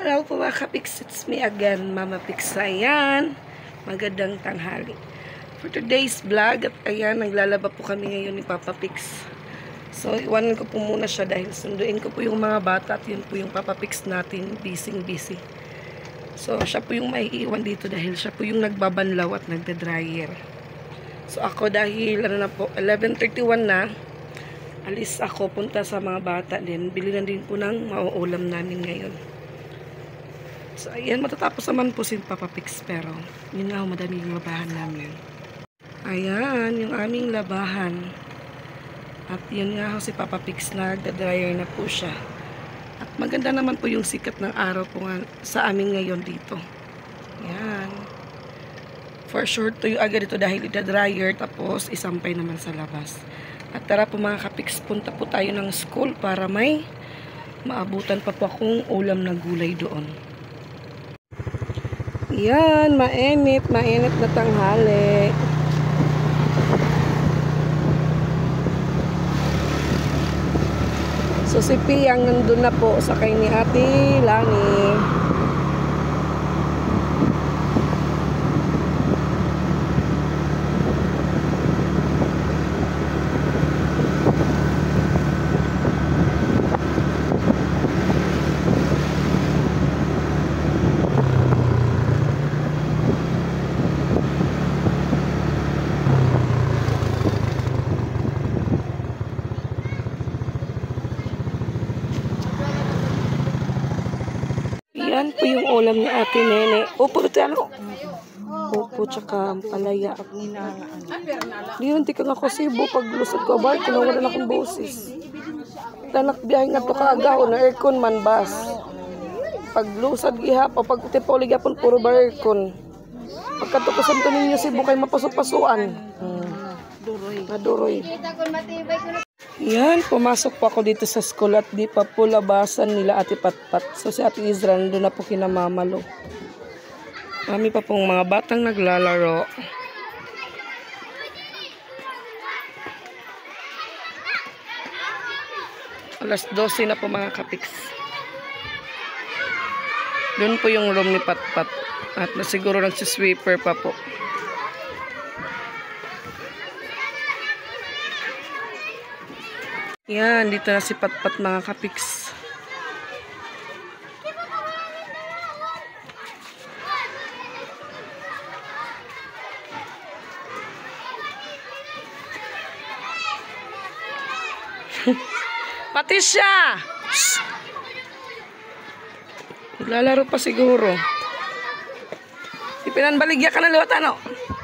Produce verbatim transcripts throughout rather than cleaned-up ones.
Hello po mga kapiks, it's me again, Mama Piksa. Ayan, magandang tanghali. For today's vlog, at ayan, naglalaba po kami ngayon ni Papa Piks. So, iwanan ko po muna siya dahil sunduin ko po yung mga bata at yun po yung Papa Piks natin, busy busy. So, siya po yung maiiwan dito dahil siya po yung nagbabanlaw at nagda-dryer. So, ako dahil, ano na po, eleven thirty-one na, alis ako, punta sa mga bata din. Bili na din po ng mauulam namin ngayon. So, ayan, matatapos naman po si Papa Piks, pero yun nga, madami yung labahan namin. Ayan, yung aming labahan. At yun nga, si Papa Piks, nagda-dryer na po siya. At maganda naman po yung sikat ng araw po nga sa amin ngayon dito. Ayan. For sure, tuyo agad ito dahil ida-dryer, tapos isampay naman sa labas. At tara po mga kapiks, punta po tayo ng school para may maabutan pa po akong ulam na gulay doon. Yan, mainit, mainit na tanghali. So si Piyang nandun na po sa kay ni Ate Lani. Yan po yung ulam ni Ate Nene. Opo, ito ano? Opo, tsaka palaya. Di yun, tika nga ko sibo. Pag lusot ko, abay, kinawala na akong boses. Tanak biyahe nga to kaagaw na aircon man bas. Pag lusad gihap, o pag tipoli gapon, puro ba aircon. Pagkatukusan to ninyo sibo kay mapasok-pasuan. Hmm. Maduroy. Yan, pumasok po ako dito sa school at di pa po labasan nila Ate Patpat. So si Ate Izra, nandun na po kinamamalo. Kami pa pong mga batang naglalaro. Alas dose na po mga kapiks. Doon po yung room ni Patpat. At siguro nagsisweeper pa po. Yan, dito na si Patpat mga kapiks. Patricia! Naglalaro pa siguro. Ipinanbaligya ka na liwat ano?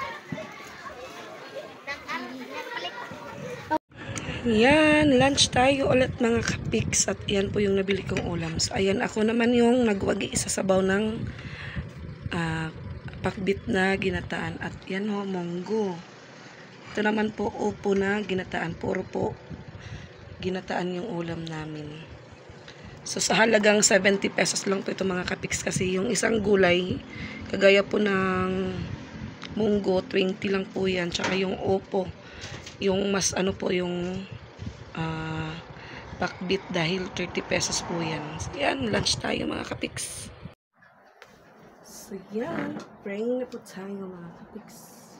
Yan, lunch tayo ulit mga kapiks. At yan po yung nabili kong ulam. So, ayan, ako naman yung nagwagi isa sabaw ng uh, pakbit na ginataan. At yan ho, monggo. Ito naman po, upo na ginataan. Puro po ginataan yung ulam namin. So, sa halagang seventy pesos lang po ito mga kapiks. Kasi yung isang gulay, kagaya po ng munggo, twenty lang po yan. Tsaka yung upo, yung mas ano po yung uh, pakbit dahil thirty pesos po yan. So yan, lunch tayo mga kapiks. So yan, praying na po tayo mga kapiks.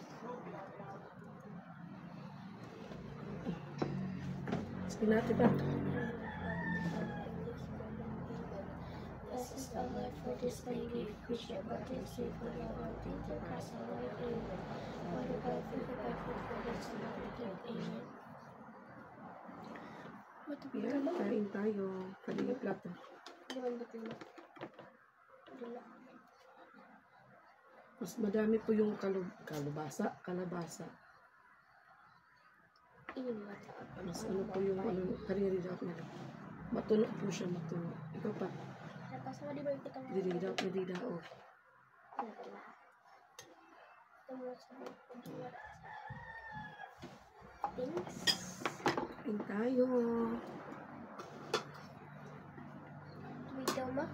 Sabi natin ba? This is the life for this lady, which your body is safe for your heart, think the cross and light in. Father God, for the God, for the God, so not the good, amen. What the Yan, kain tayo. Kaling plato. Mas madami po yung kalub kalubasa, kalabasa. Mas ano po yung ano, kariridap na. Matuno po siya, matuno. Ikaw pa. Diridap, diridap. Thanks. Kain tayo. Wait daw ma.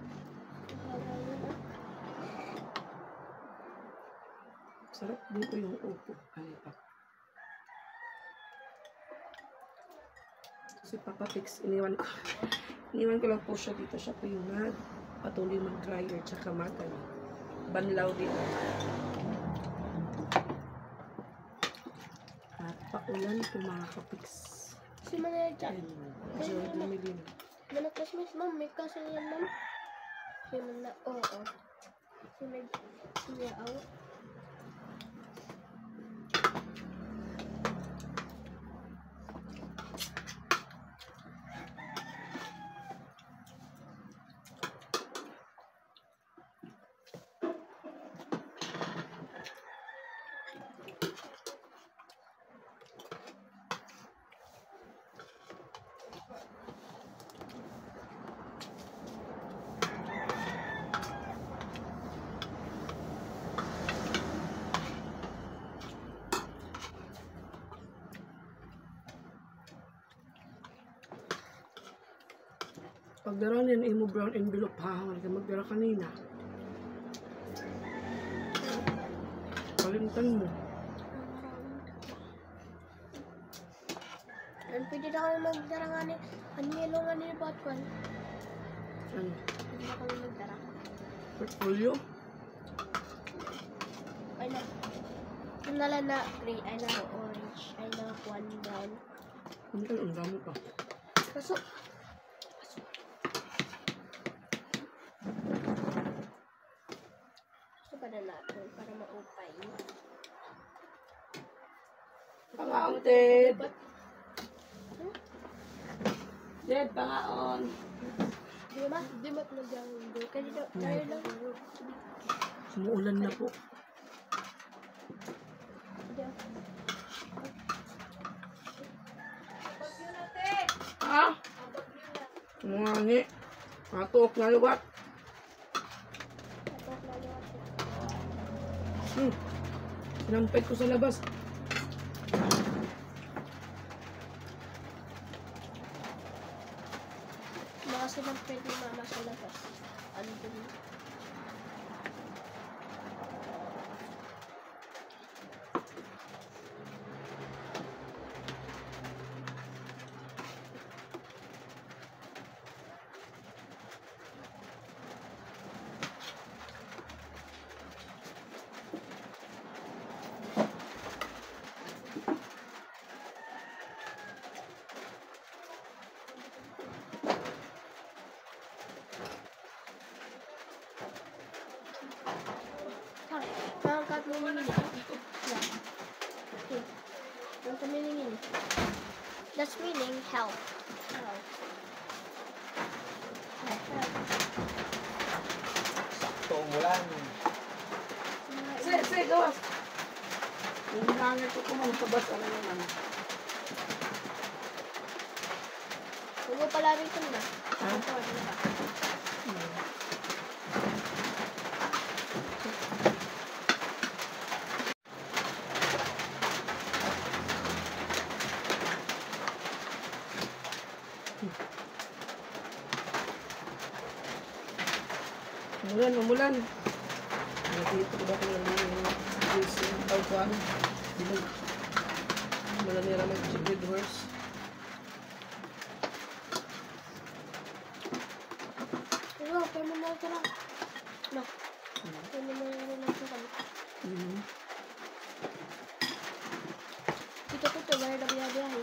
Sarap din po yung upo. Ano pa? Si Papa Piks, iniwan ko. Iniwan ko lang po siya dito. Siya po yung nag patuloy mag-dryer tsaka magan. Banlaw dito. At paulan po mga kapiks. Si Manay dyan. Medyo dumilim. Manay Christmas, ma'am. May kasi yan, ma'am. Si Manay, oo. Oh, oh. Si Manay, si Manay, Pagdara niyan imo brown envelope ha, wala ka magdara kanina. Kalimtan mo. Ano, pwede na kami magdara nga ni, ano yelo nga ni Batman? Ano? Pwede na kami magdara. Portfolio? Ay na, yung nala na gray, ay na orange, ay na one brown. Ano ka, ang dami pa. Kaso, na natin para maupay. Pangaon, Ted. Hmm? Ted, pangaon. Di ba? Di ba nag-download? Kasi tayo lang. Sumuulan na po. Ha? Mga ni. Matok na lugat. Hmm. Sinampay ko sa labas. Mga sinampay ni mama sa labas. Ano din? Pangkat mo ningin. Okay. Pangkat mo ningin. That's meaning help. Help. Help. Sakto umulan. Sige, sige, gawas. Yung hangin ko kumang sabas, ano naman. Huwag mo pala rin ito na. Ha? Ito, ano ba? Umulan, umulan. Nakita ko ba kung ano yung yung tawag wala nila mag-chipid horse. Pero, kaya mo na ito lang. No. Kaya mo na ito lang ito kami. Mhm. Dito ko ito, gaya na biyahe-biyahe.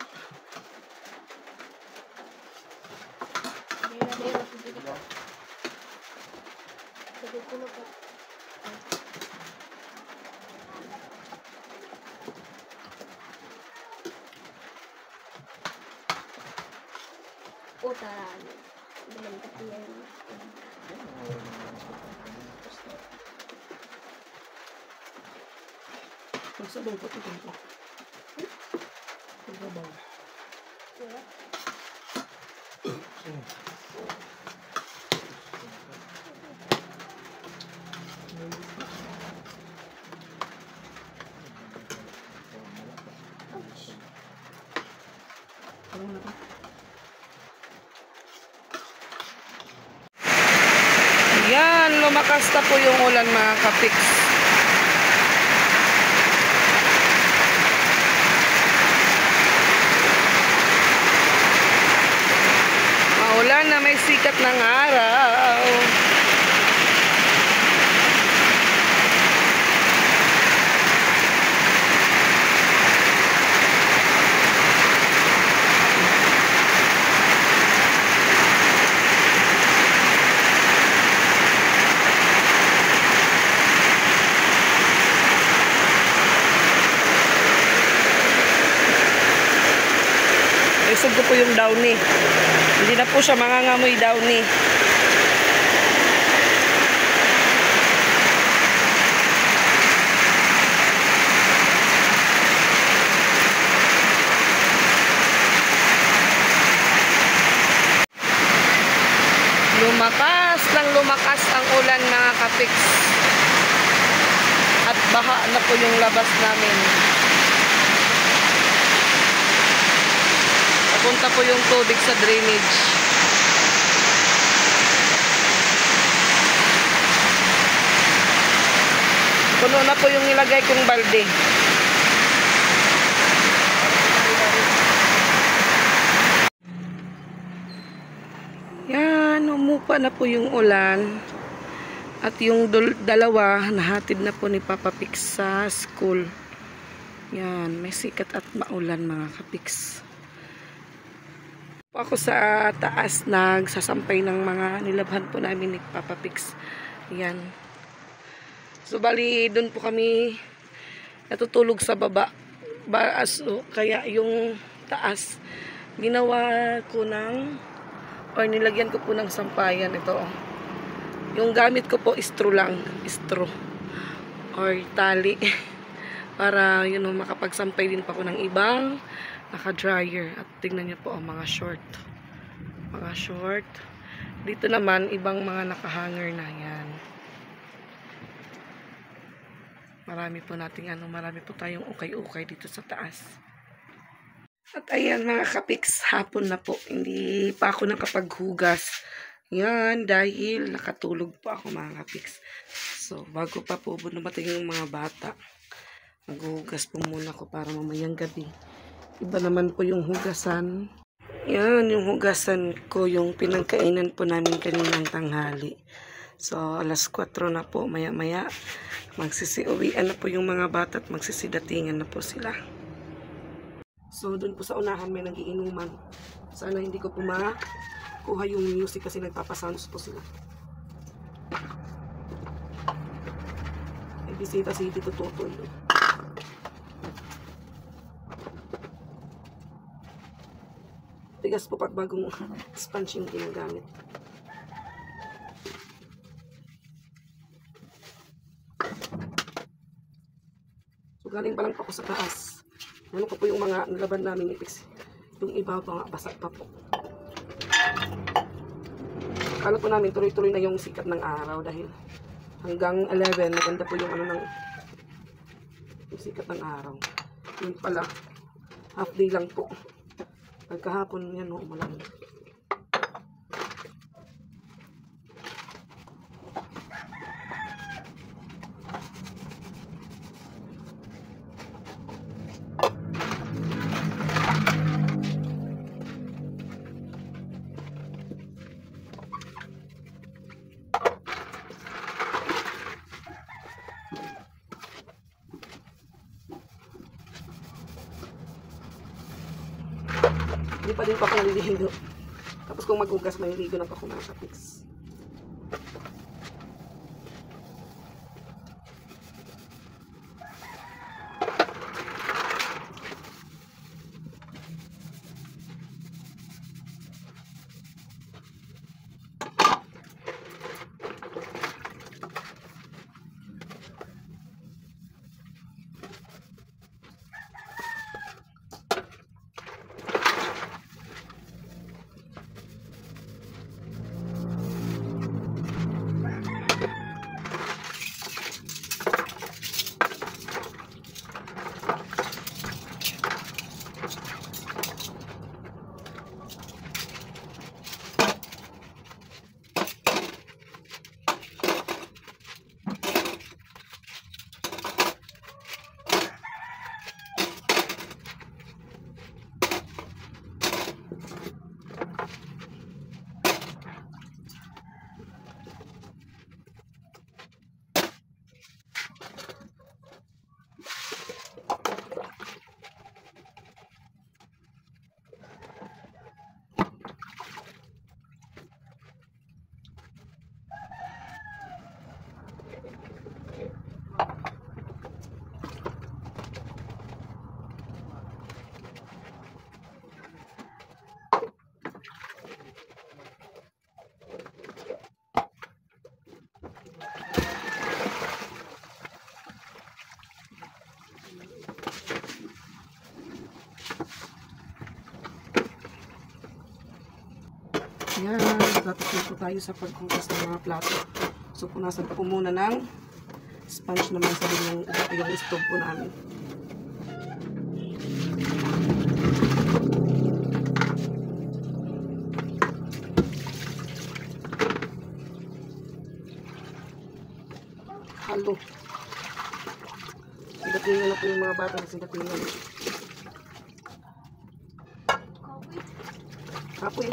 Gaya na biyahe. Dito ko. Dito ko na po. Utaran. Dalam katiyan. Magsabaw pa ito ito. Magsabaw. Diba? Ano na pa? Yan, lumakas na po yung ulan mga kapiks. Maulan. buwan na may sikat ng araw. Isog ko po yung downy. Hindi na po siya mangangamoy downy. Lumakas lang lumakas ang ulan mga kapiks. At baha na po yung labas namin. Punta po yung tubig sa drainage. Puno na po yung nilagay kong balde. Yan, umupa na po yung ulan. At yung dalawa, nahatid na po ni Papa Pix sa school. Yan, may sikat at maulan mga kapiks. Ako sa taas nagsasampay ng mga nilabhan po namin ni Papa Pix. Yan. So bali doon po kami natutulog sa baba. Ba, so, kaya yung taas ginawa ko ng or nilagyan ko po ng sampayan ito. Yung gamit ko po straw lang, straw or tali para yun know, makapagsampay din pa ako ng ibang naka-dryer. At tingnan niyo po ang mga short. Mga short. Dito naman, ibang mga naka-hanger na yan. Marami po nating ano, marami po tayong ukay-ukay dito sa taas. At ayan mga kapiks, hapon na po. Hindi pa ako nakapaghugas. Yan, dahil nakatulog po ako mga kapiks. So, bago pa po dumating yung mga bata, maghugas po muna ko para mamayang gabi. Iba naman po yung hugasan. Yan, yung hugasan ko, yung pinagkainan po namin kaninang tanghali. So, alas kwatro na po, maya-maya. Magsisiuwian na po yung mga bata at magsisidatingan na po sila. So, dun po sa unahan may nagiinuman. Sana hindi ko po makuha yung music kasi nagpapasounds po sila. May bisita si Tito Totoy. Tigas po pag bagong sponge yung ginagamit. So galing pa lang po ako sa taas. Ano ko po yung mga nilaban namin ipis. Yung iba pa nga basag pa po. Kala po namin tuloy-tuloy na yung sikat ng araw dahil hanggang eleven maganda po yung ano ng yung sikat ng araw. Yung pala half day lang po. Pagkahapon yan, umulan. Hindi pa din pa ako naliligo. Tapos kung maghugas, maliligo na pa ako mga kapiks. Ayan, tatapos po tayo sa paghugas ng mga plato. So, punasan pa po muna ng sponge naman sa yung, yung stove po namin. Halo. Sigatingin na po yung mga bata. Sigatingin. Kapoy.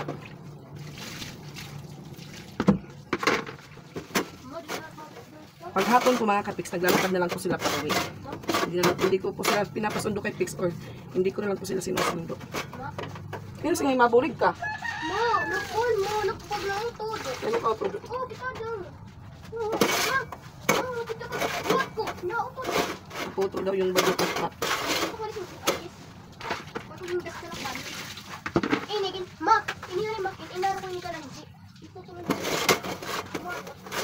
Paghapon po mga ka-Pix, naglalakad na lang po sila para uwi. Hindi, na, hindi ko po sila pinapasundo kay Pix or hindi ko na lang po sila sinusundo. Pero sige, mabulig ka. Ma, nakul mo, nakapaglang todo. Ano ka po? Oh, kita dyan. Oh, ma. Oh, kita ka. Buhat ko. Naupo. Puto daw yung bago at pat. Ito ko rin yung ayos. Bago yung gas ka lang pan. Eh, nagin. Ma, ini na rin ma. Inaro ko yung kalanji. Ito tulad. Ma.